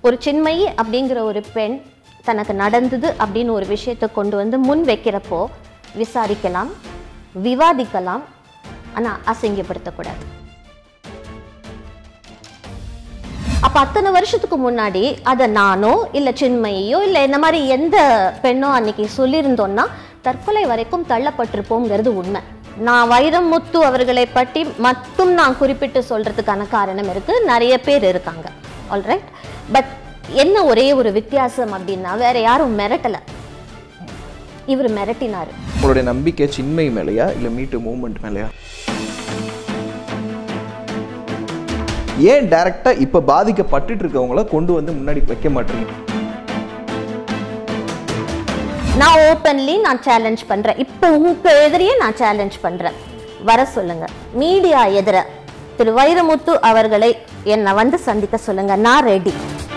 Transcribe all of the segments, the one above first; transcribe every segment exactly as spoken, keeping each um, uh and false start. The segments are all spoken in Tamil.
ஒரு சின்மயி அப்படிங்கிற ஒரு பெண் தனக்கு நடந்தது அப்படின்னு ஒரு விஷயத்தை கொண்டு வந்து முன் வைக்கிறப்போ விசாரிக்கலாம், விவாதிக்கலாம், ஆனால் அசிங்கப்படுத்தக்கூடாது. அப்போ அத்தனை வருஷத்துக்கு முன்னாடி அதை நானோ இல்லை சின்மயோ இல்லை இந்த மாதிரி எந்த பெண்ணோ அன்னைக்கு சொல்லியிருந்தோன்னா தற்கொலை வரைக்கும் தள்ளப்பட்டிருப்போங்கிறது உண்மை. நான் வைரமுத்து அவர்களை பற்றி மட்டும் நான் குறிப்பிட்டு சொல்றதுக்கான காரணம் இருக்கு, நிறைய பேர் இருக்காங்க. ஆல்ரைட், பட் என்ன ஒரே ஒரு வித்தியாசம் அப்படின்னா வேற யாரும் மிரட்டல, இவர் மிரட்டினாரு. உங்களுடைய நம்பிக்கை சின்மை மேலையா இல்ல மீட்டு மூவ்மெண்ட் மேலையா? ஏன் டைரக்டா இப்ப பாதிக்கப்பட்டு இருக்கவங்கள கொண்டு வந்து முன்னாடி வைக்க மாட்டீங்க? நான் ஓப்பன்லி நான் சேலஞ்ச் பண்றேன், இப்போ உங்க எதிரியே நான் சேலஞ்ச் பண்றேன், வர சொல்லுங்க மீடியா எதிர திரு வைரமுத்து அவர்களை என்னை வந்து சந்திக்க சொல்லுங்க, நான் ரெடி.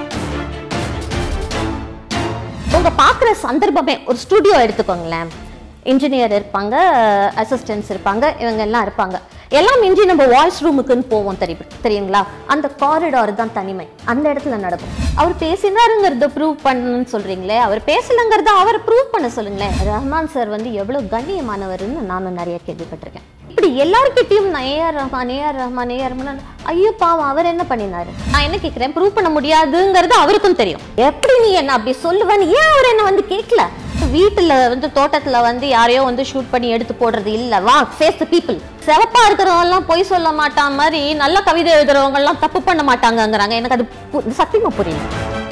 உங்க பார்க்குற சந்தர்ப்பமே ஒரு ஸ்டுடியோ எடுத்துக்கோங்களேன், இன்ஜினியர் இருப்பாங்க, அசிஸ்டன்ட்ஸ் இருப்பாங்க, இவங்க எல்லாம் இருப்பாங்க, எல்லாம் மிஞ்சி நம்ம வாய்ஸ் ரூமுக்குன்னு போவோம் தெரியும் தெரியுங்களா, அந்த காரிடார் தான் தனிமை, அந்த இடத்துல நடக்கும். அவர் பேசினாருங்கிறத ப்ரூவ் பண்ணணும்னு சொல்றீங்களே, அவர் பேசலங்கிறத அவர் ப்ரூவ் பண்ண சொல்லுங்களேன். ரஹ்மான் சார் வந்து எவ்வளவு கண்ணியமானவர்னு நானும் நிறைய கேள்விப்பட்டிருக்கேன். இப்படி எல்லாருக்கிட்டையும் நான் AR Rahman AR Rahman AR Rahman, ஐயோ பாவம் அவர் என்ன பண்ணினாரு, நான் என்ன கேட்கிறேன், ப்ரூவ் பண்ண முடியாதுங்கிறது அவருக்கும் தெரியும். எப்படி நீ என்ன அப்படி சொல்லுவேன்னு ஏன் அவர் என்ன வந்து கேட்கல? வீட்டுல வந்து தோட்டத்துல வந்து யாரையோ வந்து ஷூட் பண்ணி எடுத்து போடுறது இல்ல, வா ஃபேஸ் தி பீப்புள். சிறப்பா இருக்கிறவங்க எல்லாம் பொய் சொல்ல மாட்டான் மாதிரி நல்ல கவிதை எழுதுறவங்க எல்லாம் தப்பு பண்ண மாட்டாங்கங்கிறாங்க. எனக்கு அது சத்தியமா புரியல.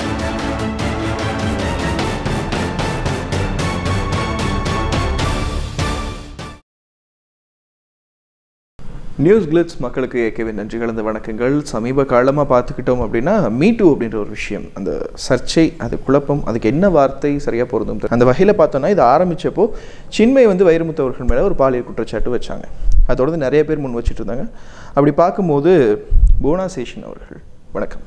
நியூஸ் கிளிட்ஸ் மக்களுக்கு ஏற்கவே நன்றி கலந்த வணக்கங்கள். சமீப காலமாக பார்த்துக்கிட்டோம் அப்படின்னா மீட்டு அப்படின்ற ஒரு விஷயம், அந்த சர்ச்சை, அது குழப்பம், அதுக்கு என்ன வார்த்தை சரியாக பொருந்தும் அந்த வகையில் பார்த்தோன்னா இது ஆரம்பித்தப்போ சின்மை வந்து வைரமுத்து அவர்கள் மேலே ஒரு பாலியல் குற்றச்சாட்டு வச்சாங்க. அதை தொடர்ந்து நிறைய பேர் முன் வச்சுட்டு இருந்தாங்க. அப்படி பார்க்கும்போது போனா சேஷன் அவர்கள், வணக்கம்.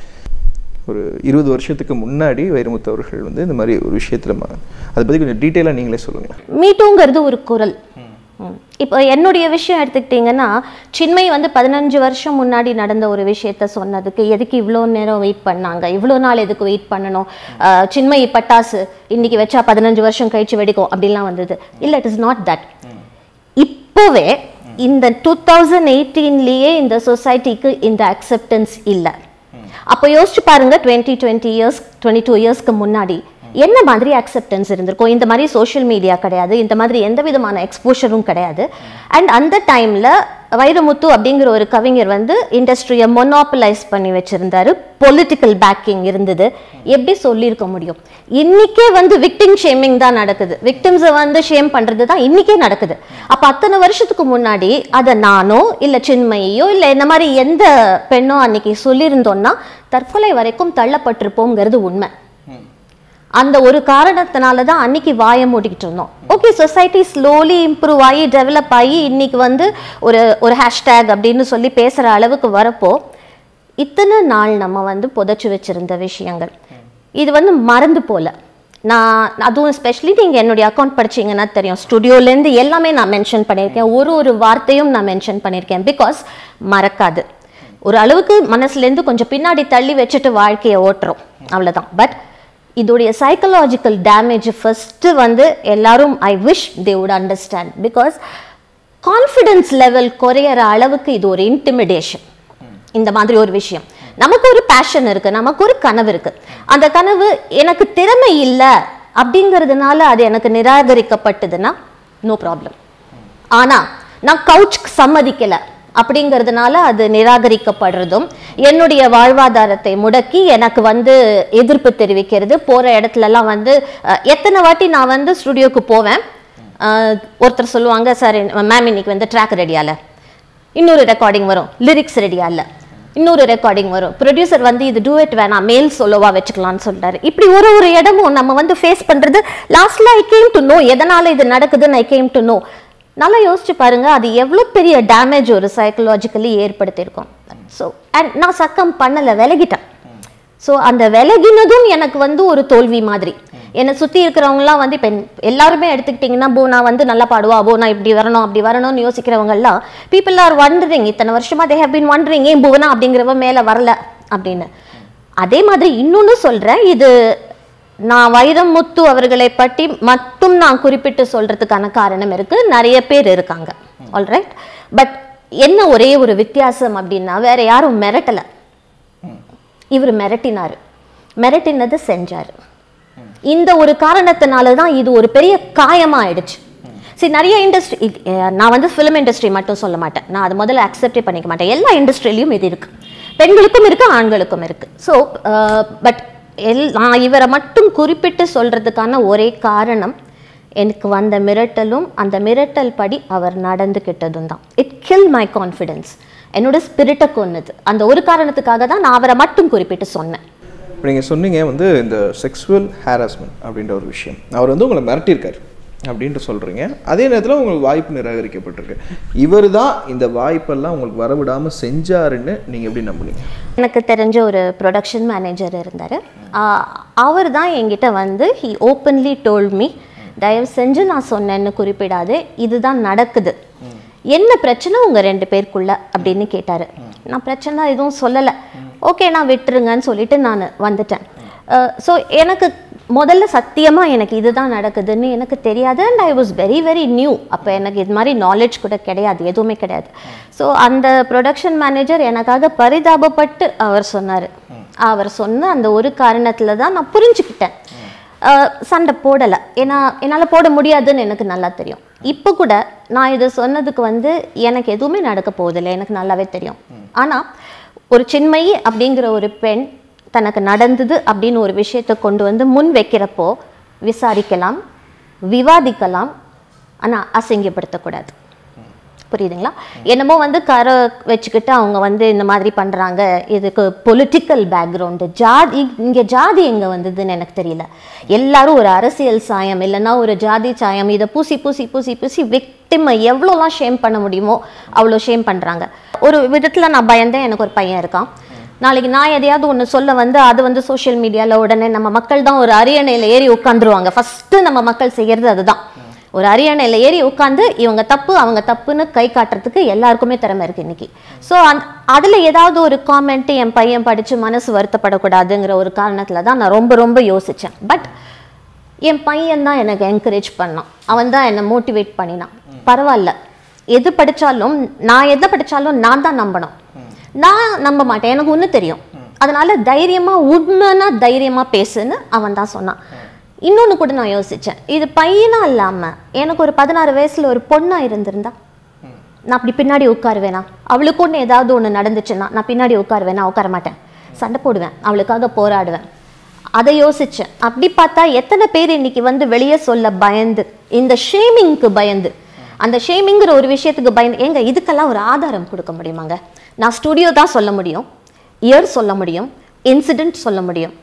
ஒரு இருபது வருஷத்துக்கு முன்னாடி வைரமுத்து அவர்கள் வந்து இந்த மாதிரி ஒரு விஷயத்தில் அதை பற்றி கொஞ்சம் டீட்டெயிலாக நீங்களே சொல்லுங்கள். மீட்டுங்கிறது ஒரு குரல். இப்போ என்னுடைய விஷயம் எடுத்துக்கிட்டிங்கன்னா, சின்மை வந்து பதினஞ்சு வருஷம் முன்னாடி நடந்த ஒரு விஷயத்த சொன்னதுக்கு எதுக்கு இவ்வளோ நேரம் வெயிட் பண்ணாங்க, இவ்வளோ நாள் எதுக்கு வெயிட் பண்ணணும், சின்மை பட்டாசு இன்னைக்கு வச்சா பதினஞ்சு வருஷம் கழிச்சு வெடிக்கும் அப்படிலாம் வந்தது இல்லை. It is not that. இப்போவே இந்த டூ தௌசண்ட் எயிட்டீன்லேயே இந்த சொசைட்டிக்கு இந்த அக்செப்டன்ஸ் இல்லை. அப்போ யோசிச்சு பாருங்க, twenty twenty years twenty two இயர்ஸ்க்கு முன்னாடி என்ன மாதிரி அக்செப்டன்ஸ் இருந்திருக்கும். இந்த மாதிரி சோஷியல் மீடியா கிடையாது, இந்த மாதிரி எந்த விதமான எக்ஸ்போஷரும் கிடையாது. அண்ட் அந்த டைமில் வைரமுத்து அப்படிங்கிற ஒரு கவிஞர் வந்து இண்டஸ்ட்ரியை மொனாப்பலைஸ் பண்ணி வச்சிருந்தாரு, பொலிட்டிக்கல் பேக்கிங் இருந்தது. எப்படி சொல்லியிருக்க முடியும்? இன்னைக்கே வந்து விக்டிம் ஷேமிங் தான் நடக்குது, விக்டிம்ஸை வந்து ஷேம் பண்ணுறது தான் இன்னைக்கே நடக்குது. அப்போ அத்தனை வருஷத்துக்கு முன்னாடி அதை நானோ இல்லை சின்மையோ இல்லை இந்த மாதிரி எந்த பெண்ணோ அன்னைக்கு சொல்லியிருந்தோன்னா தற்கொலை வரைக்கும் தள்ளப்பட்டிருப்போங்கிறது உண்மை. அந்த ஒரு காரணத்தினால தான் அன்னைக்கு வாயை மூடிக்கிட்டு இருந்தோம். ஓகே, சொசைட்டி ஸ்லோலி இம்ப்ரூவ் ஆகி டெவலப் ஆகி இன்னைக்கு வந்து ஒரு ஒரு ஹேஷ்டேக் அப்படின்னு சொல்லி பேசுகிற அளவுக்கு வரப்போ இத்தனை நாள் நம்ம வந்து புதைச்சி வச்சிருந்த விஷயங்கள் இது வந்து மறந்து போல. நான் அதுவும் ஸ்பெஷலி நீங்கள் என்னுடைய அக்கௌண்ட் படிச்சிங்கன்னா தெரியும், ஸ்டுடியோலேருந்து எல்லாமே நான் மென்ஷன் பண்ணியிருக்கேன், ஒரு ஒரு வார்த்தையும் நான் மென்ஷன் பண்ணியிருக்கேன். பிகாஸ் மறக்காது, ஒரு அளவுக்கு மனசுலேருந்து கொஞ்சம் பின்னாடி தள்ளி வச்சுட்டு வாழ்க்கையை ஓட்டுறோம், அவ்வளோதான். பட் இதோடைய சைக்கலாஜிக்கல் டேமேஜ் ஃபர்ஸ்ட் வந்து எல்லாரும் I wish they would understand. Because confidence level குறையிற அளவுக்கு இது ஒரு இன்டிமிடேஷன். இந்த மாதிரி ஒரு விஷயம், நமக்கு ஒரு பேஷன் இருக்கு, நமக்கு ஒரு கனவு இருக்கு, அந்த கனவு எனக்கு திறமை இல்லை அப்படிங்கிறதுனால அது எனக்கு நிராகரிக்கப்பட்டதுன்னா நோ ப்ராப்ளம். ஆனா நான் கவுச்சுக்கு சம்மதிக்கல அப்படிங்கிறதுனால அது நிராகரிக்கப்படுறதும் என்னுடைய வாழ்வாதாரத்தை முடக்கி எனக்கு வந்து எதிர்ப்பு தெரிவிக்கிறது. போகிற இடத்துலலாம் வந்து எத்தனை வாட்டி நான் வந்து ஸ்டுடியோக்கு போவேன், ஒருத்தர் சொல்லுவாங்க சார் மேம் இன்னைக்கு வந்து ட்ராக் ரெடியால, இன்னொரு ரெக்கார்டிங் வரும் லிரிக்ஸ் ரெடியால, இன்னொரு ரெக்கார்டிங் வரும் ப்ரொடியூசர் வந்து இது டூயட் வேணாம் மேல் சோலோவா வச்சுக்கலாம்னு சொல்றாரு. இப்படி ஒரு ஒரு இடமும் நம்ம வந்து ஃபேஸ் பண்றது. லாஸ்ட்ல ஐ கேம் டு நோ எதனால இது நடக்குதுன்னு ஐ கேம் டு நோ. நல்லா யோசிச்சு பாருங்க, அது எவ்வளோ பெரிய டேமேஜ் ஒரு சைக்கலாஜிக்கலி ஏற்படுத்தியிருக்கோம். ஸோ அண்ட் நான் சக்கம் பண்ணலை, விலகிட்டேன். ஸோ அந்த விலகினதும் எனக்கு வந்து ஒரு தோல்வி மாதிரி. என்னை சுற்றி இருக்கிறவங்களாம் வந்து இப்போ எல்லாருமே எடுத்துக்கிட்டிங்கன்னா போனா வந்து நல்லா பாடுவா, போனா இப்படி வரணும் அப்படி வரணும்னு யோசிக்கிறவங்கெல்லாம் பீப்புள் ஆர் வண்டரிங், இத்தனை வருஷமா தே ஹேவ் பீன் வண்டரிங் ஏன் புவனா அப்படிங்கிறவ மேலே வரல அப்படின்னு. அதே மாதிரி இன்னொன்னு சொல்றேன், இது நான் வைரமுத்து அவர்களை பற்றி மட்டும் நான் குறிப்பிட்டு சொல்றதுக்கான காரணம் இருக்கு, நிறைய பேர் இருக்காங்க. ஆல்ரைட், பட் என்ன ஒரே ஒரு வித்தியாசம் அப்படின்னா, வேற யாரும் மிரட்டல, இவர் மிரட்டினாரு, மிரட்டினது செஞ்சாரு. இந்த ஒரு காரணத்தினால தான் இது ஒரு பெரிய காயமா ஆயிடுச்சு. சரி, நிறைய இண்டஸ்ட்ரி, நான் வந்து ஃபிலிம் இண்டஸ்ட்ரி மட்டும் சொல்ல மாட்டேன், நான் அது முதல்ல அக்செப்டே பண்ணிக்க மாட்டேன். எல்லா இண்டஸ்ட்ரியிலையும் இது இருக்கு, பெண்களுக்கும் இருக்கு, ஆண்களுக்கும் இருக்கு. ஸோ பட் எல் நான் இவரை மட்டும் குறிப்பிட்டு சொல்றதுக்கான ஒரே காரணம், எனக்கு வந்த மிரட்டலும் அந்த மிரட்டல் படி அவர் நடந்துக்கிட்டதும் தான். இட் கில் மை கான்ஃபிடென்ஸ், என்னோட ஸ்பிரிட்டை கொன்னுது. அந்த ஒரு காரணத்துக்காக தான் நான் அவரை மட்டும் குறிப்பிட்டு சொன்னேன். இப்போ நீங்கள் சொன்னீங்க வந்து இந்த செக்ஸுவல் ஹாரஸ்மெண்ட் அப்படின்ற ஒரு விஷயம், அவர் வந்து உங்களை மிரட்டியிருக்காரு அப்படின்ட்டு சொல்கிறீங்க. அதே நேரத்தில் உங்களுக்கு வாய்ப்பு நிராகரிக்கப்பட்டிருக்கு. இவர் தான் இந்த வாய்ப்பெல்லாம் உங்களுக்கு வரவிடாமல் செஞ்சாருன்னு நீங்கள் எப்படி நம்புனீங்க? எனக்கு தெரிஞ்ச ஒரு ப்ரொடக்ஷன் மேனேஜர் இருந்தார், அவர் தான் என்கிட்ட வந்து ஹி ஓப்பன்லி டோல்ட் மீ, தயவு செஞ்சு நான் சொன்னேன்னு குறிப்பிடாது, இதுதான் நடக்குது, என்ன பிரச்சனை உங்கள் ரெண்டு பேருக்குள்ள அப்படின்னு கேட்டார். நான் பிரச்சனை எதுவும் சொல்லலை, ஓகே நான் விட்டுருங்கன்னு சொல்லிட்டு நான் வந்துட்டேன். ஸோ எனக்கு முதல்ல சத்தியமாக எனக்கு இதுதான் நடக்குதுன்னு எனக்கு தெரியாது. And I was very very new, அப்போ எனக்கு இது மாதிரி நாலேஜ் கூட கிடையாது, எதுவுமே கிடையாது. ஸோ அந்த ப்ரொடக்ஷன் மேனேஜர் எனக்காக பரிதாபப்பட்டு அவர் சொன்னார். அவர் சொன்ன அந்த ஒரு காரணத்தில் தான் நான் புரிஞ்சுக்கிட்டேன். சண்டை போடலை, ஏன்னா என்னால் போட முடியாதுன்னு எனக்கு நல்லா தெரியும். இப்போ கூட நான் இதை சொன்னதுக்கு வந்து எனக்கு எதுவுமே நடக்க போவதில்லை, எனக்கு நல்லாவே தெரியும். ஆனால் ஒரு சின்மயி அப்படிங்கிற ஒரு பெண் தனக்கு நடந்தது அப்படின்னு ஒரு விஷயத்தை கொண்டு வந்து முன் வைக்கிறப்போ விசாரிக்கலாம், விவாதிக்கலாம், ஆனால் அசிங்கப்படுத்தக்கூடாது. புரியுதுங்களா? என்னமோ வந்து கரை வச்சுக்கிட்டு அவங்க வந்து இந்த மாதிரி பண்ணுறாங்க, இதுக்கு பொலிட்டிக்கல் பேக்ரவுண்டு, ஜாதி, இங்கே ஜாதி எங்கே வந்ததுன்னு எனக்கு தெரியல. எல்லாரும் ஒரு அரசியல் சாயம் இல்லைன்னா ஒரு ஜாதி சாயம், இதை பூசி பூசி பூசி பூசி விக்டிமை எவ்வளோலாம் ஷேம் பண்ண முடியுமோ அவ்வளோ ஷேம் பண்ணுறாங்க. ஒரு விதத்தில் நான் பயந்தேன், எனக்கு ஒரு பையன் இருக்கான், நாளைக்கு நான் எதையாவது ஒன்று சொல்ல வந்து அது வந்து சோஷியல் மீடியாவில் உடனே நம்ம மக்கள் தான் ஒரு அரியணையில் ஏறி உட்காந்துருவாங்க. ஃபஸ்ட்டு நம்ம மக்கள் செய்கிறது அதுதான், ஒரு அரியணையில் ஏறி உட்காந்து இவங்க தப்பு அவங்க தப்புன்னு கை காட்டுறதுக்கு எல்லாருக்குமே திறமை இருக்குது இன்னைக்கு. ஸோ அந் அதில் ஏதாவது ஒரு காமெண்ட்டு என் பையன் படித்து மனசு வருத்தப்படக்கூடாதுங்கிற ஒரு காரணத்தில் தான் நான் ரொம்ப ரொம்ப யோசித்தேன். பட் என் பையன் தான் எனக்கு என்கரேஜ் பண்ணான், அவன் தான் என்னை மோட்டிவேட் பண்ணினான். பரவாயில்ல, எது படித்தாலும் நான் எதை படித்தாலும் நான் தான் நம்பணும், நான் நம்ப மாட்டேன், எனக்கு ஒன்று தெரியும், அதனால தைரியமாக உண்மைன்னா தைரியமாக பேசுன்னு அவன் தான் சொன்னான். இன்னொன்று கூட நான் யோசித்தேன், இது பையனாக இல்லாமல் எனக்கு ஒரு பதினாறு வயசில் ஒரு பொண்ணாக இருந்திருந்தா நான் அப்படி பின்னாடி உட்காருவேனா? அவளுக்கு ஒன்று ஏதாவது ஒன்று நடந்துச்சுன்னா நான் பின்னாடி உட்காருவேனா? உட்கார மாட்டேன், சண்டை போடுவேன், அவளுக்காக போராடுவேன். அதை யோசித்தேன். அப்படி பார்த்தா எத்தனை பேர் இன்னைக்கு வந்து வெளியே சொல்ல பயந்து, இந்த ஷேமிங்க்கு பயந்து, அந்த ஷேமிங்கிற ஒரு விஷயத்துக்கு பயந்து, ஏங்க இதுக்கெல்லாம் ஒரு ஆதாரம் கொடுக்க முடியுமாங்க? நான் ஸ்டுடியோ தான் சொல்ல முடியும், இயர் சொல்ல முடியும், இன்சிடென்ட் சொல்ல முடியும்,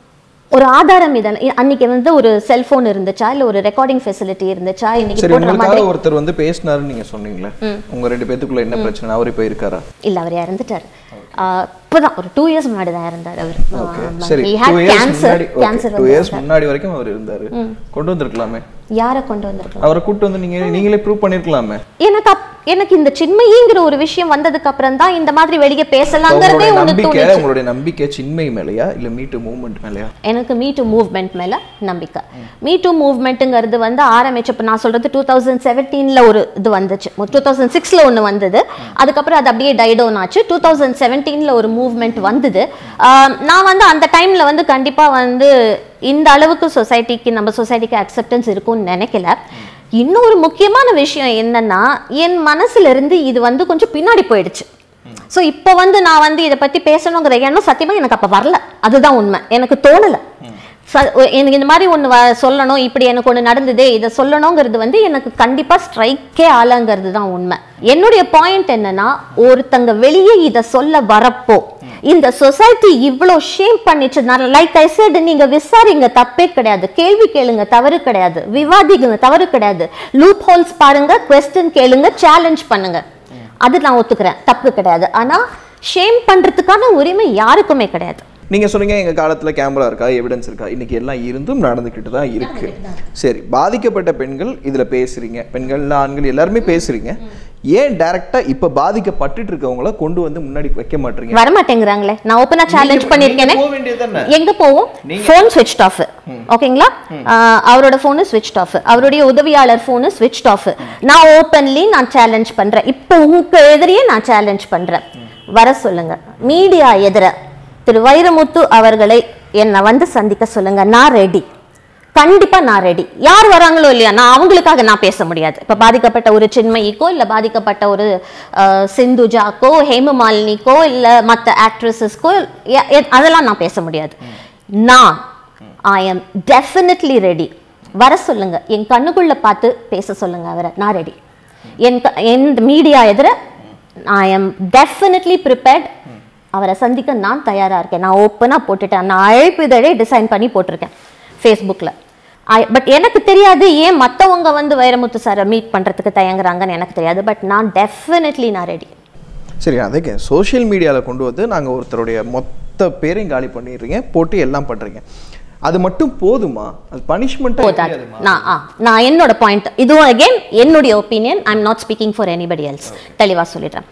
ஒரு ஆதாரம் இதன் அன்னைக்கு வந்து ஒரு செல்போன் இருந்துச்சா இல்ல ஒரு ரெக்கார்டிங் ஃபெசிலிட்டி இருந்துச்சா? இன்னைக்கு போடுற மாதிரி ஒருத்தர் வந்து பேசினாருன்னு நீங்க சொன்னீங்களே, உங்க ரெண்டு பேத்துக்குள்ள என்ன பிரச்சனை? அவர் இப்ப இருக்காரா? இல்ல, அவர் இறந்துட்டாரு. இப்பதான் ஒரு டூ இயர்ஸ் முன்னாடி தான் இருந்தாரு அவர். சரி, கேன்சர் கேன்சர் டூ இயர்ஸ் முன்னாடி வரைக்கும் அவர் இருந்தாரு. கொண்டு வந்திருக்கலாமே. யாரை கொண்டு வந்திருக்கலாம்? அவரை கூட்டு வந்து நீங்க நீங்களே ப்ரூவ் பண்ணிருக்கலாமே. எனக்கு எனக்கு இந்த சின்மயிங்கிற ஒரு விஷயம் வந்ததுக்கு அப்புறம் தான் இந்த மாதிரி வெளியே பேசலாங்கிறதே ஒன்று தோணுச்சு. உங்களுடைய நம்பிக்கை சின்மயி மேலயா இல்ல மீ டூ மூவ்மெண்ட் மேலயா? எனக்கு மீ டூ மூவ்மெண்ட் மேல நம்பிக்கை. மீ டூ மூவ்மெண்ட்டுங்கிறது வந்து ஆரம்பிச்சப்ப நான் சொல்றது டூ தௌசண்ட் செவன்டீன்ல ஒரு இது வந்துச்சு, டூ தௌசண்ட் சிக்ஸ்ல ஒன்று வந்தது, அதுக்கப்புறம் அது அப்படியே டைடவுன் ஆச்சு. டூ தௌசண்ட் செவன்டீன்ல ஒரு மூவ்மெண்ட் வந்தது. நான் வந்து அந்த டைம்ல வந்து கண்டிப்பா வந்து இந்த அளவுக்கு சொசைட்டிக்கு நம்ம சொசைட்டிக்கு அக்செப்டன்ஸ் இருக்கும்னு நினைக்கல. இன்னொரு முக்கியமான விஷயம் என்னன்னா, என் மனசுல இருந்து இது வந்து கொஞ்சம் பின்னாடி போயிடுச்சு. ஸோ இப்போ வந்து நான் வந்து இதை பத்தி பேசணுங்கிற எண்ணம் சத்தியமா எனக்கு அப்ப வரல, அதுதான் உண்மை. எனக்கு தோணலை எனக்கு இந்த மாதிரி ஒன்று சொல்லணும், இப்படி எனக்கு ஒன்று நடந்தது இதை சொல்லணுங்கிறது வந்து எனக்கு கண்டிப்பா ஸ்ட்ரைக்கே ஆளுங்கிறது தான் உண்மை. என்னுடைய பாயிண்ட் என்னன்னா, ஒருத்தங்க வெளியே இதை சொல்ல வரப்போ இந்த சொசைட்டி இவ்வளோ ஷேம் பண்ணிச்சு. லைக் ஐ செட், நீங்க விசாரிங்க, தப்பே கிடையாது, கேள்வி கேளுங்க, தவறு கிடையாது, விவாதிக்குங்க, தவறு கிடையாது, லூப் ஹோல்ஸ் பாருங்க, குவெஸ்டின் கேளுங்க, சேலஞ்ச் பண்ணுங்க, அது நான் ஒத்துக்கிறேன், தப்பு கிடையாது. ஆனா ஷேம் பண்றதுக்கான உரிமை யாருக்குமே கிடையாது. நீங்க சொன்னீங்க எங்க காலத்துல கேமரா இருக்கா, எவிடன்ஸ் இருக்கா? இன்னைக்கு எல்லாம் இருந்தும் நடந்துக்கிட்டு தான் இருக்கு. சரி, பாதிக்கப்பட்ட பெண்கள் இதுல பேசுறீங்க, பெண்கள் ஆண்கள் எல்லாருமே பேசுறீங்க. ஏன் டைரக்டா இப்ப பாதிக்கப்பட்டுட்டு இருக்கவங்கள கொண்டு வந்து முன்னாடி வைக்க மாட்டீங்க? வர மாட்டேங்கறாங்களே. நான் ஓபனா சேலஞ்ச் பண்ணிருக்கேனே. போக வேண்டியதுதானே. எங்க போவோம்? Phone switched off. ஓகேங்களா? அவரோட ஃபோன் ஸ்விட்ச்ட் ஆஃப். அவருடைய உதவியாளர் ஃபோன் ஸ்விட்ச்ட் ஆஃப். நான் ஓபன்லி நான் சேலஞ்ச் பண்றேன். இப்போ உங்க எதிரியே நான் சேலஞ்ச் பண்றேன். வர சொல்லுங்க. மீடியா எதிர திரு வைரமுத்து அவர்களை என்ன வந்து சந்திக்க சொல்லுங்க. நான் ரெடி. கண்டிப்பா நான் ரெடி. யார் வராங்களோ இல்லையா, நான் அவங்களுக்காக நான் பேச முடியாது. இப்ப பாதிக்கப்பட்ட ஒரு சின்மயிக்கோ இல்ல பாதிக்கப்பட்ட ஒரு சிந்துஜாக்கோ ஹேமமாலினிக்கோ இல்ல மற்ற ஆக்ட்ரஸஸ்க்கோ அதெல்லாம் நான் பேச முடியாது. நான் ஐ எம் டெஃபினெட்லி ரெடி. வர சொல்லுங்க. என் கண்ணுக்குள்ள பார்த்து பேச சொல்லுங்க அவரை. நான் ரெடி. என் என் மீடியா எதிர ஐ எம் டெஃபினெட்லி ப்ரிப்பேர்ட். அவரை சந்திக்க நான் தயாரா இருக்கேன். நான் ஓப்பனா போட்டுட்டேன். நான் அழைப்பு இதழை டிசைன் பண்ணி போட்டிருக்கேன் ஃபேஸ்புக்கில். பட் எனக்கு தெரியாது ஏன் மற்றவங்க வந்து வைரமுத்து சாரை மீட் பண்ணுறதுக்கு தயங்குறாங்கன்னு எனக்கு தெரியாது. பட் நான் டெஃபினெட்லி நான் ரெடி. சரி, அதுக்கு சோஷியல் மீடியாவில் கொண்டு வந்து நாங்கள் ஒருத்தருடைய மொத்த பேரையும் காலி பண்ணிடுறீங்க, போட்டு எல்லாம் பண்ணுறீங்க, அது மட்டும் போதுமா? அது பனிஷ்மெண்ட்டாக? நான் ஆ நான் என்னோட பாயிண்ட் இதுவும் அகெயின் என்னுடைய opinion. I am not speaking for anybody else. தெளிவாக சொல்லிடுறேன்.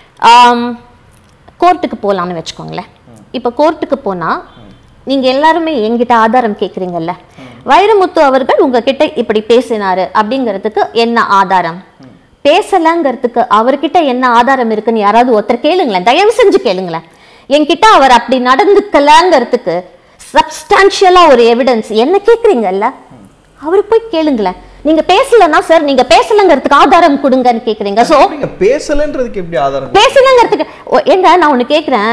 கோர்ட்டுக்கு போகலான்னு வச்சுக்கோங்களேன். இப்போ கோர்ட்டுக்கு போனால் நீங்கள் எல்லாருமே எங்கிட்ட ஆதாரம் கேட்குறீங்கல்ல. வைரமுத்து அவர்கள் உங்ககிட்ட இப்படி பேசினாரு அப்படிங்கிறதுக்கு என்ன ஆதாரம்? பேசலங்கிறதுக்கு அவர்கிட்ட என்ன ஆதாரம் இருக்குன்னு யாராவது ஒருத்தர் கேளுங்களேன். தயவு செஞ்சு கேளுங்களேன். என்கிட்ட அவர் அப்படி நடந்துக்கலங்கிறதுக்கு சப்ஸ்டான்ஷியலா ஒரு எவிடன்ஸ் என்ன கேட்குறீங்கல்ல, அவரு போய் கேளுங்களேன். நீங்க பேசலன்னா சார் நீங்க பேசலங்கிறதுக்கு ஆதாரம் கொடுங்கன்னு கேக்குறீங்க. சோ பேசலன்றதுக்கு எப்படி ஆதாரம்? பேசலங்கிறதுக்கு எங்க நான் ஒண்ணு கேக்குறேன்.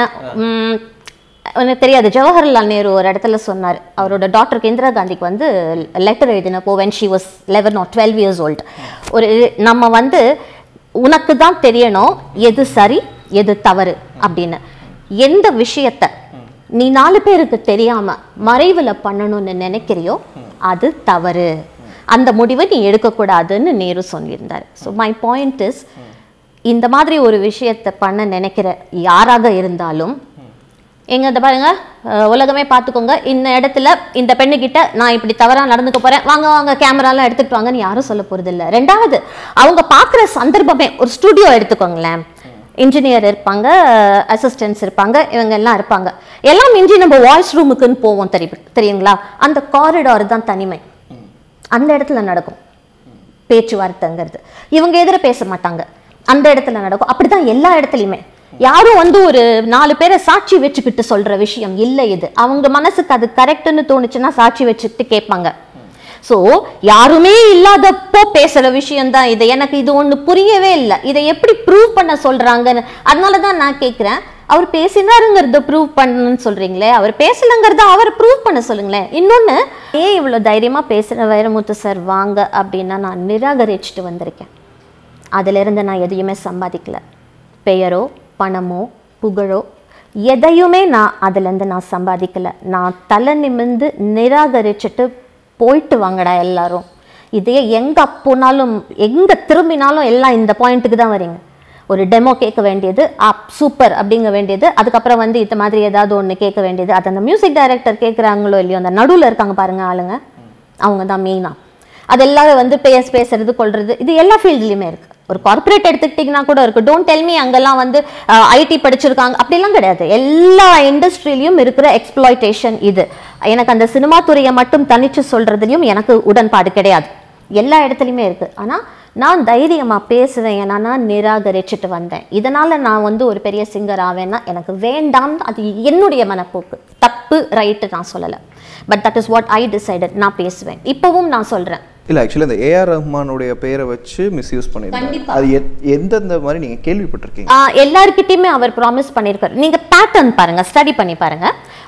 எனக்கு தெரியாது, ஜவஹர்லால் நேரு ஒரு இடத்துல சொன்னார், அவரோட டாக்டருக்கு இந்திரா காந்திக்கு வந்து லெட்டர் எழுதினப்போ when she was eleven or twelve years old, ஒரு நம்ம வந்து உனக்கு தான் தெரியணும் எது சரி எது தவறு அப்படின்னு. எந்த விஷயத்த நீ நாலு பேருக்கு தெரியாம மறைவுல பண்ணணும்னு நினைக்கிறியோ அது தவறு, அந்த முடிவை நீ எடுக்கக்கூடாதுன்னு நேரு சொல்லியிருந்தார். ஸோ மை பாயிண்ட் இஸ், இந்த மாதிரி ஒரு விஷயத்தை பண்ண நினைக்கிற யாராக இருந்தாலும் எங்க இந்த பாருங்க, உலகமே பார்த்துக்கோங்க, இந்த இடத்துல இந்த பெண்ணுகிட்ட நான் இப்படி தவறா நடந்துக்க போறேன், வாங்க வாங்க கேமராலாம் எடுத்துட்டு வாங்கன்னு யாரும் சொல்ல போறது இல்லை. ரெண்டாவது, அவங்க பார்க்குற சந்தர்ப்பமே, ஒரு ஸ்டுடியோ எடுத்துக்கோங்களேன், இன்ஜினியர் இருப்பாங்க, அசிஸ்டன்ட்ஸ் இருப்பாங்க, இவங்க எல்லாம் இருப்பாங்க, எல்லாம் மிஞ்சி நம்ம வாய்ஸ் ரூமுக்குன்னு போவோம் தெரியும் தெரியுங்களா, அந்த காரிடார் தான் தனிமை, அந்த இடத்துல நடக்கும் பேச்சுவார்த்தைங்கிறது. இவங்க எதிர பேச மாட்டாங்க, அந்த இடத்துல நடக்கும். அப்படிதான் எல்லா இடத்துலையுமே. யாரும் வந்து ஒரு நாலு பேரை சாட்சி வச்சுக்கிட்டு சொல்ற விஷயம் இல்லை இது. அவங்க மனசுக்கு அது கரெக்ட்னு தோணுச்சுன்னா சாட்சி வச்சுக்கிட்டு கேட்பாங்க. ஸோ யாருமே இல்லாதப்போ பேசுற விஷயம் தான் இது. எனக்கு இது ஒண்ணு புரியவே இல்லை, இதை எப்படி ப்ரூவ் பண்ண சொல்றாங்கன்னு. அதனாலதான் நான் கேட்கிறேன், அவர் பேசினாருங்கிறத ப்ரூவ் பண்ணணும்னு சொல்றீங்களே, அவர் பேசலங்கிறத அவர் ப்ரூவ் பண்ண சொல்லுங்களேன். இன்னொன்னு, ஏன் இவ்வளவு தைரியமா பேசுற வைரமுத்து சார் வாங்க அப்படின்னா நான் நிராகரிச்சுட்டு வந்திருக்கேன். அதுல இருந்து நான் எதையுமே சம்பாதிக்கல. பெயரோ பணமோ புகழோ எதையுமே நான் அதுலேருந்து நான் சம்பாதிக்கல. நான் தலை நிமிர்ந்து நிராகரிச்சுட்டு போயிட்டு வாங்கடா எல்லாரும். இதே எங்கே போனாலும் எங்கே திரும்பினாலும் எல்லாம் இந்த பாயிண்ட்டுக்கு தான் வரீங்க. ஒரு டெமோ கேட்க வேண்டியது, ஆப் சூப்பர் அப்படிங்க வேண்டியது, அதுக்கப்புறம் வந்து இந்த மாதிரி ஏதாவது ஒன்று கேட்க வேண்டியது. அது அந்த மியூசிக் டைரக்டர் கேட்குறாங்களோ இல்லையோ, அந்த நடுவில் இருக்காங்க பாருங்க ஆளுங்க, அவங்க தான் மெயினாக அது எல்லாரும் வந்து பேச பேசுறது கொள்றது, இது எல்லா ஃபீல்ட்லையுமே இருக்குது. ஒரு கார்பரேட் எடுத்துக்கிட்டிங்கன்னா கூட இருக்குது. டோன்ட் டெல் மீ அங்கெல்லாம் வந்து ஐடி படிச்சிருக்காங்க அப்படிலாம் கிடையாது. எல்லா இண்டஸ்ட்ரியிலையும் இருக்கிற எக்ஸ்ப்ளாய்டேஷன் இது. எனக்கு அந்த சினிமா துறையை மட்டும் தனிச்சு சொல்றதுலையும் எனக்கு உடன்பாடு கிடையாது. எல்லா இடத்துலையுமே இருக்கு. ஆனால் நான் தைரியமா பேசுவேன், ஏன்னா நான் நிராகரிச்சுட்டு வந்தேன். இதனால நான் வந்து ஒரு பெரிய சிங்கர் ஆவேன்னா எனக்கு வேண்டாம். அது என்னுடைய மனப்போக்கு, தப்பு ரைட்டு நான் சொல்லலை. But that is what I decided. நான் பேசுவேன். இப்பவும் நான் சொல்றேன். இல்லை, ஆக்சுவலி அந்த ஏஆர் ரஹ்மானுடைய பெயரை வச்சு மிஸ்யூஸ் பண்ணிருக்காங்க. அது எந்தெந்த மாதிரி நீங்க கேள்விப்பட்டிருக்கீங்க? எல்லாருக்கிட்டையுமே அவர் ப்ராமிஸ் பண்ணியிருக்காரு. நீங்க பேட்டர்ன் பாருங்க, ஸ்டடி பண்ணி பாருங்க.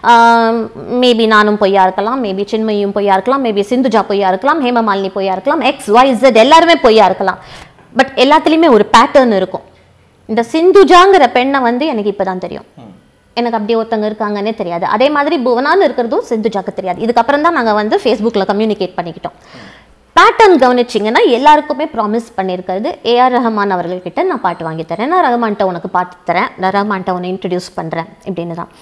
மேபி நானும் பொய்யா இருக்கலாம், மேபி சின்மயும் பொய்யா இருக்கலாம், மேபி சிந்துஜா பொய்யா இருக்கலாம், ஹேமமாலினி பொய்யா இருக்கலாம், எக்ஸ் ஒய் இசட் எல்லாருமே பொய்யா இருக்கலாம். பட் எல்லாத்துலேயுமே ஒரு பேட்டர்ன் இருக்கும். இந்த சிந்துஜாங்கிற பெண்ணை வந்து எனக்கு இப்போதான் தெரியும். எனக்கு அப்படியே ஒருத்தங்க இருக்காங்கன்னே தெரியாது. அதே மாதிரி புவனான்னு இருக்கிறதும் சிந்துஜாக்கு தெரியாது. இதுக்கப்புறம் தான் நாங்கள் வந்து ஃபேஸ்புக்கில் கம்யூனிகேட் பண்ணிக்கிட்டோம். பேட்டர்ன் கவனிச்சிங்கன்னா எல்லாருக்குமே ப்ராமிஸ் பண்ணியிருக்கிறது, ஏஆர் ரஹ்மான் அவர்கள்கிட்ட நான் பாட்டு வாங்கி தரேன், நான் ரஹ்மான்ட்ட உனக்கு பாட்டு தரேன், நான் ரஹ்மான்ட்ட உன்னை இன்ட்ரடியூஸ் பண்ணுறேன் இப்படின்னு தான்.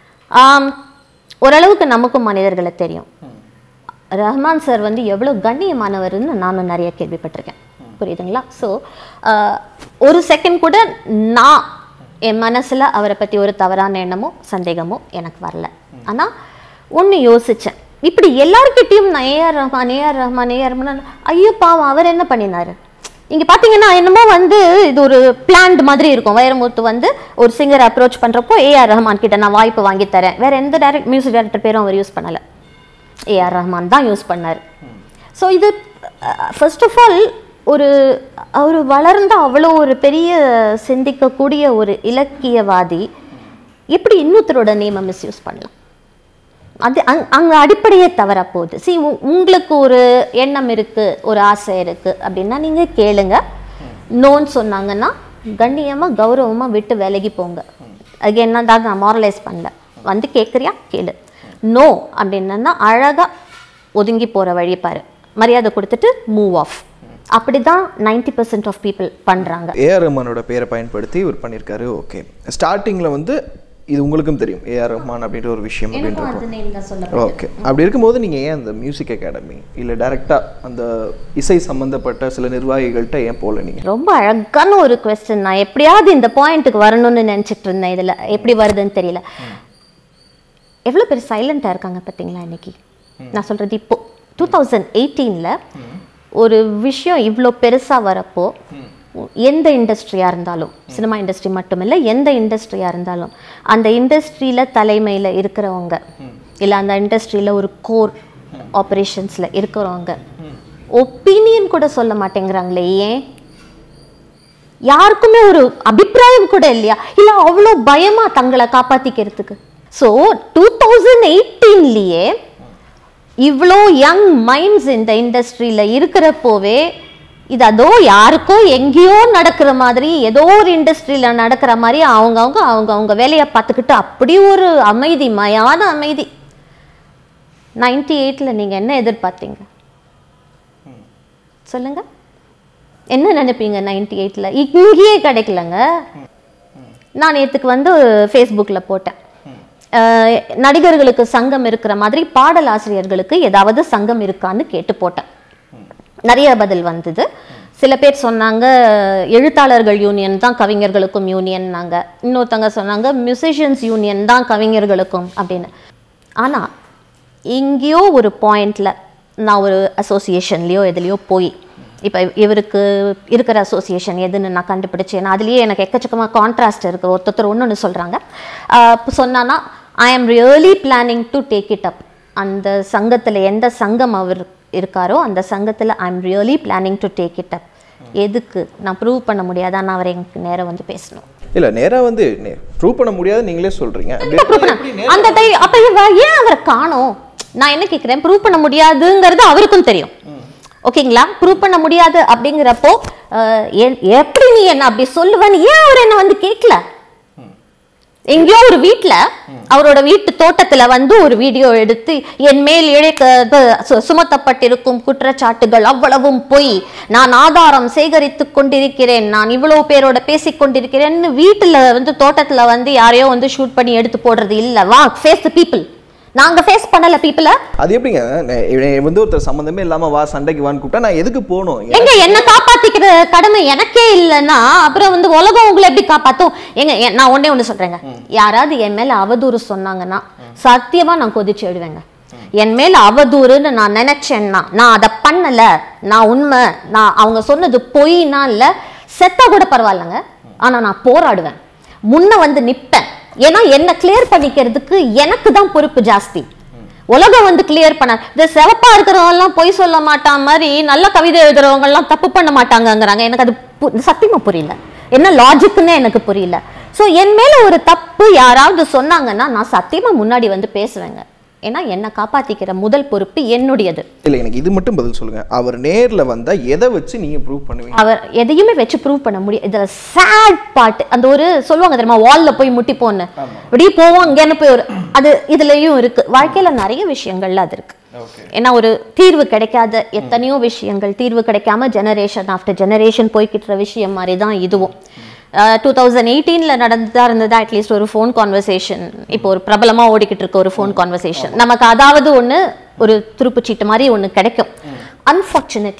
ஓரளவுக்கு நமக்கும் மனிதர்களை தெரியும். ரஹ்மான் சார் வந்து எவ்வளோ கண்ணியமானவர்னு நானும் நிறைய கேள்விப்பட்டிருக்கேன். புரியுதுங்களா? ஸோ ஒரு செகண்ட் கூட நான் என் மனசில் அவரை பற்றி ஒரு தவறான எண்ணமோ சந்தேகமோ எனக்கு வரல. ஆனால் ஒன்று யோசித்தேன், இப்படி எல்லாருக்கிட்டையும் நான் AR Rahman AR Rahman AR Rahman, ஐயோ பாவம் அவர் என்ன பண்ணினார்? இங்கே பார்த்தீங்கன்னா என்னமோ வந்து இது ஒரு பிளான்ட் மாதிரி இருக்கும். வைரமுத்து வந்து ஒரு சிங்கர் அப்ரோச் பண்ணுறப்போ ஏஆர் ரஹ்மான் கிட்ட நான் வாய்ப்பு வாங்கி தரேன், வேற எந்த டைரக்ட் மியூசிக் டைரக்டர் பேரும் அவர் யூஸ் பண்ணலை, ஏஆர் ரஹ்மான் தான் யூஸ் பண்ணார். ஸோ இது ஃபர்ஸ்ட் ஆஃப் ஆல் ஒரு அவர் வளர்ந்த அவ்வளோ ஒரு பெரிய சிந்திக்கக்கூடிய ஒரு இலக்கியவாதி எப்படி இன்னொருத்தரோட நேமை மிஸ்யூஸ் பண்ணலாம்? அது அங் அங்கே அடிப்படையே தவற போகுது. சி உங்களுக்கு ஒரு எண்ணம் இருக்குது, ஒரு ஆசை இருக்குது அப்படின்னா நீங்கள் கேளுங்க. நோன்னு சொன்னாங்கன்னா கண்ணியமாக கௌரவமாக விட்டு விலகி போங்க. அது என்ன தான் நான் மாரலைஸ் பண்ணல, வந்து கேட்குறியா கேளு. நோ அப்படின்னா அழகாக ஒதுங்கி போகிற வழி பாரு, மரியாதை கொடுத்துட்டு மூவ் ஆஃப். அப்படி தான் நைன்டி பர்சன்ட் ஆஃப் பீப்புள் பண்ணுறாங்க. ஏஆர் ரஹ்மானோட பேரை பயன்படுத்தி இவர் பண்ணியிருக்காரு. ஓகே, ஸ்டார்டிங்கில் வந்து இது உங்களுக்கும் தெரியும் ஏஆர் ரஹ்மான் அப்படின்ற ஒரு விஷயம் அப்படின்றப்போ. ஓகே, அப்படி இருக்கும்போது நீங்கள் ஏன் அந்த மியூசிக் அகாடமி இல்லை டைரெக்டாக அந்த இசை சம்மந்தப்பட்ட சில நிர்வாகிகள்கிட்ட ஏன் போகல நீங்கள்? ரொம்ப அழகான ஒரு கொஸ்டின். நான் எப்படியாவது இந்த பாயிண்ட்டுக்கு வரணும்னு நினச்சிட்டு இருந்தேன், இதில் எப்படி வருதுன்னு தெரியல. எவ்வளோ பேர் சைலண்ட்டாக இருக்காங்க பார்த்தீங்களா இன்னைக்கு? நான் சொல்கிறது இப்போ டூ தௌசண்ட் எயிட்டீனில் ஒரு விஷயம் இவ்வளோ பெருசாக வரப்போ எந்த இண்டஸ்ட்ரியாக இருந்தாலும், சினிமா இண்டஸ்ட்ரி மட்டும் இல்லை, எந்த இண்டஸ்ட்ரியாக இருந்தாலும் அந்த இண்டஸ்ட்ரியில் தலைமையில் இருக்கிறவங்க இல்லை அந்த இண்டஸ்ட்ரியில் ஒரு கோர் ஆப்ரேஷன்ஸில் இருக்கிறவங்க ஒப்பீனியன் கூட சொல்ல மாட்டேங்கிறாங்களே. ஏன்? யாருக்குமே ஒரு அபிப்பிராயம் கூட இல்லையா? இல்லை அவ்வளோ பயமாக தங்களை காப்பாற்றிக்கிறதுக்கு? ஸோ டூ தௌசண்ட் எயிட்டீன்லேயே இவ்வளோ யங் மைண்ட்ஸ் இந்த இண்டஸ்ட்ரியில் இருக்கிறப்போவே இது அதோ யாருக்கோ எங்கேயோ நடக்கிற மாதிரி, ஏதோ ஒரு இண்டஸ்ட்ரியில் நடக்கிற மாதிரி அவங்கவுங்க அவங்க அவங்க வேலையை பார்த்துக்கிட்டு அப்படி ஒரு அமைதி, மயான அமைதி. நைன்டி எயிட்டில் நீங்கள் என்ன எதிர்பார்த்தீங்க சொல்லுங்க? என்ன நினைப்பீங்க நைன்டி எயிட்டில்? இங்கேயே கிடைக்கலங்க. நான் நேற்றுக்கு வந்து ஃபேஸ்புக்கில் போட்டேன், நடிகர்களுக்கு சங்கம் இருக்கிற மாதிரி பாடல் ஆசிரியர்களுக்கு ஏதாவது சங்கம் இருக்கான்னு கேட்டு போட்டேன். நிறைய பதில் வந்தது. சில பேர் சொன்னாங்க எழுத்தாளர்கள் யூனியன் தான் கவிஞர்களுக்கும் யூனியன்னாங்க. இன்னொருத்தங்க சொன்னாங்க மியூசிஷியன்ஸ் யூனியன் தான் கவிஞர்களுக்கும் அப்படின்னு. ஆனால் எங்கேயோ ஒரு பாயிண்டில் நான் ஒரு அசோசியேஷன்லேயோ எதுலேயோ போய் இப்போ இவருக்கு இருக்கிற அசோசியேஷன் எதுன்னு நான் கண்டுபிடிச்சேன். அதுலேயே எனக்கு எக்கச்சக்கமாக கான்ட்ராஸ்ட் இருக்குது. ஒருத்தர் ஒன்று ஒன்று சொல்கிறாங்க, சொன்னான்னா I am really planning to take it up. அந்த சங்கத்தில் எந்த சங்கம் அவர் இருக்காரோ அந்த சங்கத்தில் I am really planning to take it up. எதுக்கு? நான் ப்ரூவ் பண்ண முடியாதா? நான் அவரை எனக்கு நேராக வந்து பேசணும். இல்லை, நேராக வந்து ப்ரூவ் பண்ண முடியாது நீங்களே சொல்கிறீங்க. அந்த டைம் அப்போ ஏன் அவரை காணோம்? நான் என்ன கேட்குறேன், ப்ரூவ் பண்ண முடியாதுங்கிறது அவருக்கும் தெரியும், ஓகேங்களா? ப்ரூவ் பண்ண முடியாது அப்படிங்கிறப்போ எப்படி நீ என்ன அப்படி சொல்லுவேன்னு ஏன் அவர் என்ன வந்து கேட்கல? எங்கேயோ ஒரு வீட்டில் அவரோட வீட்டு தோட்டத்தில் வந்து ஒரு வீடியோ எடுத்து என் மேல் இழைக்க சுமத்தப்பட்டிருக்கும் குற்றச்சாட்டுகள் அவ்வளவும் பொய், நான் ஆதாரம் சேகரித்து கொண்டிருக்கிறேன், நான் இவ்வளவு பேரோட பேசி கொண்டிருக்கிறேன்னு வீட்டில் வந்து தோட்டத்தில் வந்து யாரையோ வந்து ஷூட் பண்ணி எடுத்து போடுறது இல்லை. வா ஃபேஸ் தி பீப்புள். நாங்க ஃபேஸ் பண்ணல பீப்புள. அது எப்படிங்க வந்து ஒருத்தர் சம்பந்தமே இல்லாம வா சண்டைக்கு வான்னு கூப்பிட்டா நான் எதுக்கு போகணும்? எங்க என்ன காப்பாத்திக்கிற கடமை எனக்கே இல்லைன்னா அப்புறம் வந்து உலகம் உங்களை எப்படி காப்பாத்தும்? எங்க நான் ஒன்னே ஒண்ணு சொல்றேங்க, யாராவது என் மேல அவதூறு சொன்னாங்கன்னா சத்தியமா நான் கொதிச்சு எழுவேங்க. என் மேல அவதூறுன்னு நான் நினைச்சேன்னா, நான் அதை பண்ணல, நான் உண்மை, நான் அவங்க சொன்னது பொய்னா இல்ல செத்தா கூட பரவாயில்லைங்க, ஆனா நான் போராடுவேன், முன்ன வந்து நிப்பேன். ஏன்னா என்ன கிளியர் பண்ணிக்கிறதுக்கு எனக்கு தான் பொறுப்பு ஜாஸ்தி. உலகம் வந்து கிளியர் பண்ண இந்த சிவப்பா இருக்கிறவங்க எல்லாம் பொய் சொல்ல மாட்டான் மாதிரி நல்ல கவிதை எழுதுறவங்க எல்லாம் தப்பு பண்ண மாட்டாங்கங்கிறாங்க. எனக்கு அது சத்தியமா புரியல, என்ன லாஜிக்னே எனக்கு புரியல. ஸோ என் மேல ஒரு தப்பு யாராவது சொன்னாங்கன்னா நான் சத்தியமா முன்னாடி வந்து பேசுவேங்க. ஏன்னா என்ன காப்பாத்திக்கிற முதல் பொறுப்பு என்னுடையது. இல்லை, எனக்கு இது மட்டும் பதில் சொல்லுங்க, அவர் நேர்ல வந்தா எதை வச்சு நீங்க ப்ரூவ் பண்ணுவீங்க? அவர் எதையுமே வச்சு ப்ரூவ் பண்ண முடியும். இதுல சேட் பார்ட், அந்த ஒரு சொல்லுவாங்க தெரியுமா, வால்ல போய் முட்டி போன்னு அப்படியே போவோம் இங்கன்னு போய் ஒரு அது இதுலயும் இருக்கு. வாழ்க்கையில நிறைய விஷயங்கள்ல அது இருக்கு. ஏன்னா ஒரு தீர்வு கிடைக்காத எத்தனையோ விஷயங்கள், தீர்வு கிடைக்காம ஜெனரேஷன் ஆஃப்டர் ஜெனரேஷன் போய்கிட்ட விஷயம் மாதிரி தான் இதுவும். டூ தௌசண்ட் எயிட்டீனில் நடந்ததா இருந்தது அட்லீஸ்ட் ஒரு ஃபோன் கான்வர்சேஷன், இப்போ ஒரு பிரபலமாக ஓடிக்கிட்டு இருக்க ஒரு ஃபோன் கான்வர்சேஷன் நமக்கு அதாவது ஒன்று ஒரு துருப்புச்சீட்டு மாதிரி ஒன்று கிடைக்கும். அன்ஃபார்ச்சுனேட்லி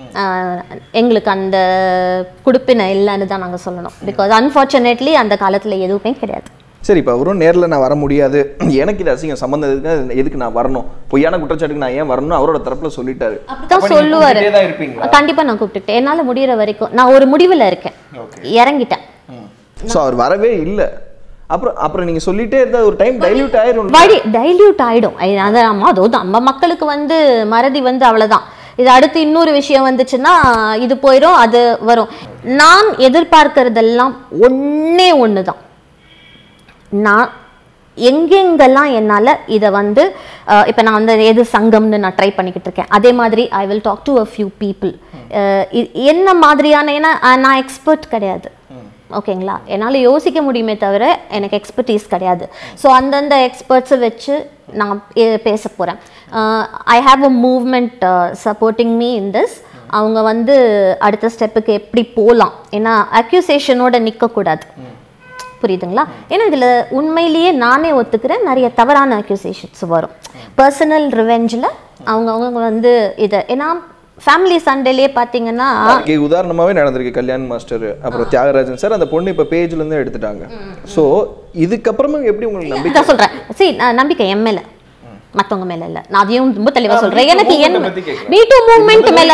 எங்களுக்கு அந்த குடுப்பினை இல்லைன்னு தான் நாங்கள் சொல்லணும். பிகாஸ் அன்ஃபார்ச்சுனேட்லி அந்த காலத்தில் எதுவுமே கிடையாது. சரி, இப்போ அவரும் நேரில் நான் வர முடியாது, எனக்கு இது அசிங்கம் சம்மந்தம் எதுக்கு எதுக்கு நான் வரணும், பொய்யான குற்றச்சாட்டுக்கு நான் ஏன் வரணும் அவரோட தரப்புல சொல்லிட்டாரு. அப்படிதான் சொல்லுவாரு. கண்டிப்பா நான் கூப்பிட்டுட்டேன், என்னால முடியற வரைக்கும் நான் ஒரு முடிவுல இருக்கேன், இறங்கிட்டேன். ஸோ அவர் வரவே இல்லை. அப்புறம் அப்புறம் நீங்க சொல்லிட்டே இருந்தா ஒரு டைம் டைல்யூட் ஆயிடும். வழி டைல்யூட் ஆயிடும். அது அம்மா அதோ நம்ம மக்களுக்கு வந்து மறதி வந்து அவ்வளவுதான். இது அடுத்து இன்னொரு விஷயம் வந்துச்சுன்னா இது போயிடும், அது வரும். நான் எதிர்பார்க்கறதெல்லாம் ஒன்னே ஒண்ணுதான். நான் எங்கெங்கெல்லாம் என்னால் இதை வந்து இப்போ நான் வந்து எது சங்கம்னு நான் ட்ரை பண்ணிக்கிட்டு இருக்கேன், அதே மாதிரி I will talk to a few people. என்ன மாதிரியான, ஏன்னா நான் எக்ஸ்பர்ட் கிடையாது, ஓகேங்களா, என்னால் யோசிக்க முடியுமே தவிர எனக்கு எக்ஸ்பர்டீஸ் கிடையாது. ஸோ அந்தந்த எக்ஸ்பர்ட்ஸை வச்சு நான் பேச போகிறேன். I have a movement supporting me in this. அவங்க வந்து அடுத்த ஸ்டெப்புக்கு எப்படி போகலாம், ஏன்னா அக்யூசேஷனோட நிற்கக்கூடாது, புரியுதுங்களா? ஏன்னா இதில் உண்மையிலேயே நானே ஒத்துக்கிறேன், நிறைய தவறான அக்யூசேஷன்ஸ் வரும். பர்சனல் ரிவெஞ்சில் அவங்க அவங்க வந்து இதை, ஏன்னா ஃபேமிலி சண்டேலேயே பார்த்தீங்கன்னா உதாரணமாகவே நடந்திருக்கு. கல்யாண் மாஸ்டர் அப்புறம் தியாகராஜன் சார் அந்த பொண்ணு இப்போ பேஜ்லேருந்து எடுத்துட்டாங்க. ஸோ இதுக்கப்புறமா எப்படி உங்களுக்கு நம்பிக்கை? சொல்கிறேன், சரி, நம்பிக்கை என் மேலே, மற்றவங்க மேலே இல்லை. நான் அதையும் ரொம்ப தெளிவாக சொல்கிறேன். எனக்கு என் மீ டூ மூவ்மெண்ட் மேலே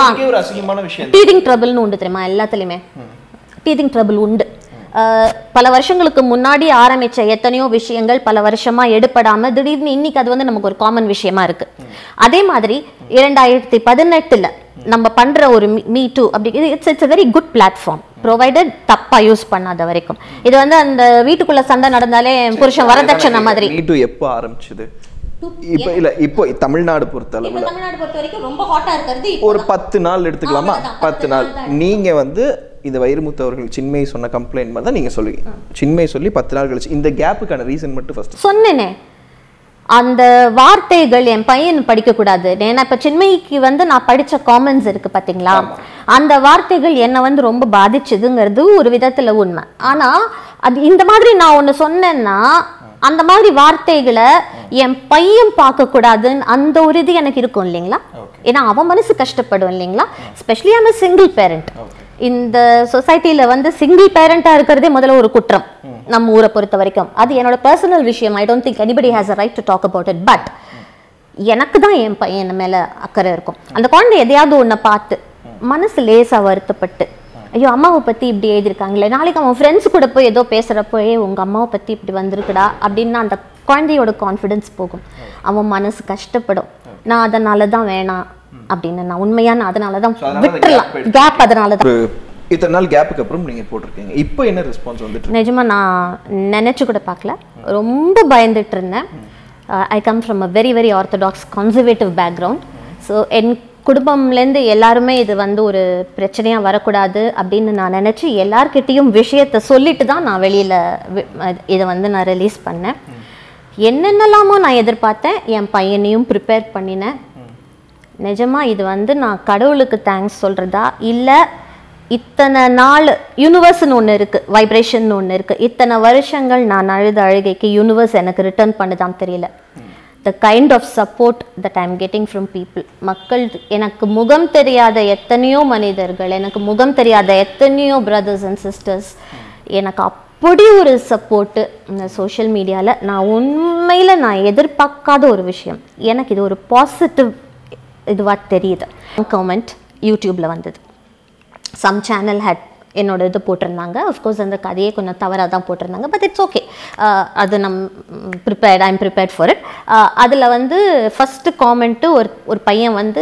டீதிங் ட்ரபிள்னு உண்டு தெரியுமா, எல்லாத்துலேயுமே டீதிங் ட்ரபிள் உண்டு. பல வருஷங்களுக்கு முன்னாடி ஆரம்பிச்ச எத்தனையோ விஷயங்கள் பல வருஷமா எடுப்படாம திடீர்னு இன்னைக்கு அது வந்து நமக்கு ஒரு காமன் விஷயமா இருக்கு. அதே மாதிரி இரண்டாயிரத்தி பதினெட்டுல நம்ம பண்ற ஒரு மீ டூ அப்படி it's it's a very good platform provided தப்பா யூஸ் பண்ணாத வரைக்கும். இது வந்து அந்த வீட்டுக்குள்ள சண்டை நடந்தாலே புருஷன் வரதட்சணை மாதிரி. மீ டூ எப்போ ஆரம்பிச்சது? இப்போ இல்ல இப்போ தமிழ்நாடு பொறுத்த அளவுல தமிழ்நாடு பொறுத்த வரைக்கும் ரொம்ப ஹாட்டா இருக்குது. ஒரு பத்து நாள் எடுத்துக்கலாமா? பத்து நாள் நீங்க வந்து இந்த வைரமுத்து அவர்கள் சின்மய் சொன்ன கம்ப்ளைண்ட் மாதிரி தான் நீங்க சொல்லுவீங்க. சின்மய் சொல்லி பத்து நாள் கழிச்சு இந்த கேப்புக்கான ரீசன் மட்டும் ஃபர்ஸ்ட் சொன்னேனே. அந்த வார்த்தைகள் என் பையன் படிக்க கூடாது. ஏன்னா இப்ப சின்மய்க்கு வந்து நான் படிச்ச காமெண்ட்ஸ் இருக்கு பாத்தீங்களா, அந்த வார்த்தைகள் என்னை வந்து ரொம்ப பாதிச்சதுங்கிறது ஒரு விதத்துல உண்மை. ஆனா அது இந்த மாதிரி நான் ஒண்ணு சொன்னேன்னா அந்த மாதிரி வார்த்தைகளை என் பையன் பார்க்க கூடாதுன்னு அந்த ஒரு இது எனக்கு இருக்கும் இல்லைங்களா. ஏன்னா அவன் மனசு கஷ்டப்படும் இல்லைங்களா. Specially I'm a single parent. இந்த சொசைட்டில வந்து சிங்கிள் பேரண்டா இருக்கிறதே முதல்ல ஒரு குற்றம் நம்ம ஊரை பொறுத்த வரைக்கும். அது என்னோட பர்சனல் விஷயம். I don't think anybody has a right to talk about it. But எனக்கு தான் என் பையன் மேல அக்கறை இருக்கும். அந்த குழந்தை எதையாவது ஒன்றை பார்த்து மனசு லேசா வருத்தப்பட்டு, ஐயோ அம்மாவை பத்தி இப்படி எழுதியிருக்காங்களே, நாளைக்கு அவன் ஃப்ரெண்ட்ஸ் கூட போய் ஏதோ பேசுறப்போ ஏ உங்க அம்மாவை பத்தி இப்படி வந்திருக்குடா அப்படின்னு அந்த குழந்தையோட கான்ஃபிடென்ஸ் போகும், அவன் மனசு கஷ்டப்படும். நான் அதனால தான் வேணாம் அப்படின்னு நான் உண்மையான அதனால தான் விட்டுறலாம் கேப். அதனால தான் இத்தனை நாள் கேப்புக்கு அப்புறம் நீங்க போட்டிருக்கீங்க. இப்போ என்ன ரெஸ்பான்ஸ் வந்துட்டு? நிஜமா நான் நினைச்சு கூட பார்க்கல, ரொம்ப பயந்துட்டு இருந்தேன். I come from a very very orthodox conservative background. So என் குடும்பம்லேருந்து எல்லாருமே இது வந்து ஒரு பிரச்சனையாக வரக்கூடாது அப்படின்னு நான் நினச்சி எல்லார்கிட்டையும் விஷயத்தை சொல்லிட்டு தான் நான் வெளியில் இதை வந்து நான் ரிலீஸ் பண்ணேன். என்னென்னலாமோ நான் எதிர்பார்த்தேன், என் பையனையும் ப்ரிப்பேர் பண்ணினேன். நிஜமாக இது வந்து நான் கடவுளுக்கு தேங்க்ஸ் சொல்கிறதா இல்லை இத்தனை நாள் யூனிவர்ஸ்னு ஒன்று இருக்குது, வைப்ரேஷன் ஒன்று இருக்குது, இத்தனை வருஷங்கள் நான் அழுத அழுகைக்கு யூனிவர்ஸ் எனக்கு ரிட்டர்ன் பண்ணுதான்னு தெரியல. the kind of support that I am getting from people. மக்கள் எனக்கு முகம் தெரியாத எத்தனையோ மனிதர்கள், எனக்கு முகம் தெரியாத எத்தனையோ பிரதர்ஸ் அண்ட் சிஸ்டர்ஸ் எனக்கு அப்படி ஒரு சப்போர்ட்டு இந்த சோஷியல் மீடியாவில் நான் உண்மையில் நான் எதிர்பார்க்காத ஒரு விஷயம். எனக்கு இது ஒரு பாசிட்டிவ் இதுவாக தெரியுது. கமெண்ட் யூடியூப்பில் வந்தது. சம் சேனல் ஹேட் என்னோட இது போட்டிருந்தாங்க. அஃப்கோர்ஸ் அந்த கதையை கொஞ்சம் தவறாக தான் போட்டிருந்தாங்க. பட் இட்ஸ் ஓகே, அது நம் prepared I am prepared for it. அதில் வந்து ஃபஸ்ட்டு காமெண்ட்டு ஒரு ஒரு பையன் வந்து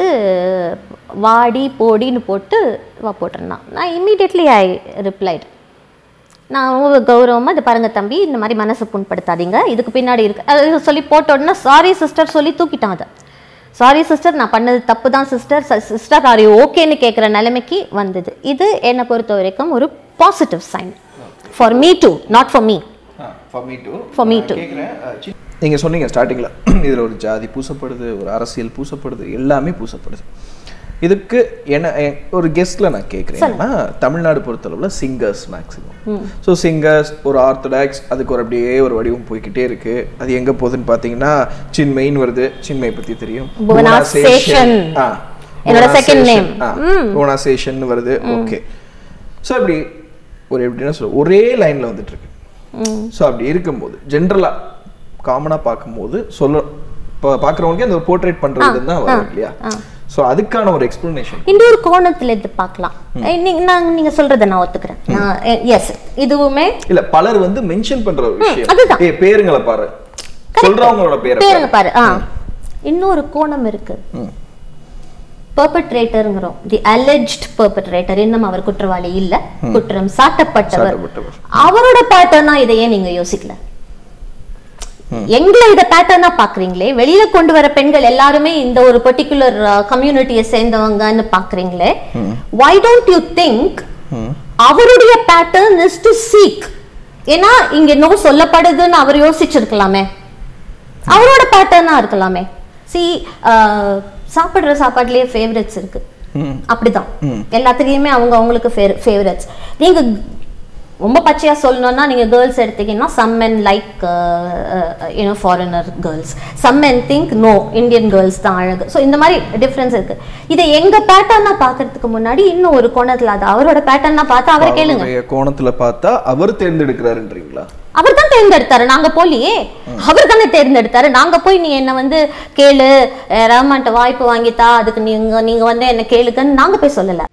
வாடி போடின்னு போட்டு வா போட்டிருந்தான். நான் இம்மீடியட்லி ஐ ரிப்ளைட். நான் ரொம்ப கௌரவமாக இது பாருங்கள் தம்பி, இந்த மாதிரி மனசு புண்படுத்தாதீங்க, இதுக்கு பின்னாடி இருக்கு அது சொல்லி போட்ட உடனே சாரி சிஸ்டர் சொல்லி தூக்கிட்டான். அதை சாரி சிஸ்டர் நான் பண்ணது தப்பு தான் சிஸ்டர், சிஸ்டர் ஆர் யூ ஓகேன்னு கேட்குற நிலைமைக்கு வந்தது. இது என்னை பொறுத்த வரைக்கும் ஒரு positive sign for me too, not for me, for me too. நீங்கள் சொன்னீங்க ஸ்டார்டிங்கில் இதில் ஒரு ஜாதி பூசப்படுது, ஒரு அரசியல் பூசப்படுது, எல்லாமே பூசப்படுது. இதுக்கு என்ன ஒரு கெஸ்ட்ல நான் கேட்குறேன்னா, தமிழ்நாடு பொறுத்தளவில் சிங்கர்ஸ் மேக்ஸிமம். ஸோ சிங்கர்ஸ் ஒரு ஆர்த்தடாக்ஸ் அதுக்கு ஒரு அப்படியே ஒரு வடிவம் போய்கிட்டே இருக்கு. அது எங்கே போகுதுன்னு பார்த்தீங்கன்னா சின்மயின்னு வருது, சின்மயை பற்றி தெரியும், என்னோட செகண்ட் நேம் போனாசேஷன் வருது. ஓகே, ஸோ அப்படி ஒரு எப்படின்னா சொல்ல ஒரே லைன்ல வந்துட்டு இருக்கு. ஸோ அப்படி இருக்கும்போது ஜென்ரலா காமனா பார்க்கும்போது சொல்ல பார்க்குறவங்களுக்கு அந்த ஒரு போர்ட்ரேட் பண்றது தான் வரும் இல்லையா? ஸோ அதுக்கான ஒரு எக்ஸ்பிளனேஷன் இன்னொரு கோணத்துல இது பார்க்கலாம். நான் நீங்க சொல்றதை நான் ஒத்துக்கிறேன். எஸ், இதுவுமே இல்ல பலர் வந்து மென்ஷன் பண்ற ஒரு விஷயம். ஏ பேருங்களை பாரு, சொல்றவங்களோட பேரை பேருங்க பாரு. ஆ இன்னொரு கோணம் இருக்கு. பெர்பெட்ரேட்டர்ங்கிறோம், தி அலெஜ்ட் பெர்பெட்ரேட்டர், இன்னும் அவர் குற்றவாளி இல்ல, குற்றம் சாட்டப்பட்டவர். அவரோட பேட்டர்னா இதை ஏன் நீங்க யோசிக்கல? எங்களை இத பேட்டர்னா பாக்குறீங்களே, வெளியில கொண்டு வர பெண்கள் எல்லாருமே இந்த ஒரு பர்டிகுலர் கம்யூனிட்டியை சேர்ந்தவங்கன்னு பாக்குறீங்களே, why don't you think அவருடைய பேட்டர்ன் is to seek? ஏன்னா இங்க நோ சொல்லப்படுதுன்னு அவர் யோசிச்சிருக்கலாமே, அவரோட பேட்டர்னா இருக்கலாமே. சி சாப்பிடுற சாப்பாட்டுலயே ஃபேவரட்ஸ் இருக்கு, அப்படிதான் எல்லாத்துலயுமே அவங்க அவங்களுக்கு ஃபேவரட்ஸ். நீங்க ரொம்ப பச்சையா சொல்லணும்னா நீங்க கேர்ள்ஸ் எடுத்தீங்கன்னா some men like uh, uh, you know foreigner girls, some men think no Indian girls தான் அழகு. ஸோ இந்த மாதிரி டிஃபரன்ஸ் இருக்கு. இதை எங்க பேட்டர்னா பாக்குறதுக்கு முன்னாடி இன்னும் ஒரு கோணத்துல அது அவரோட பேட்டர்னா பார்த்தா அவரை கேளுங்க. கோணத்துல பார்த்தா அவர் தேர்ந்தெடுக்கிறாருன்றீங்களா? அவர் தான் தேர்ந்தெடுத்தாரு, நாங்க போலியே. அவர் தானே தேர்ந்தெடுத்தாரு. நாங்க போய் நீ என்ன வந்து கேளு, ரஹ்மான்ட்ட வாய்ப்பு வாங்கித்தா, அதுக்கு நீங்க நீங்க வந்து என்ன கேளுங்கன்னு நாங்க போய் சொல்லல.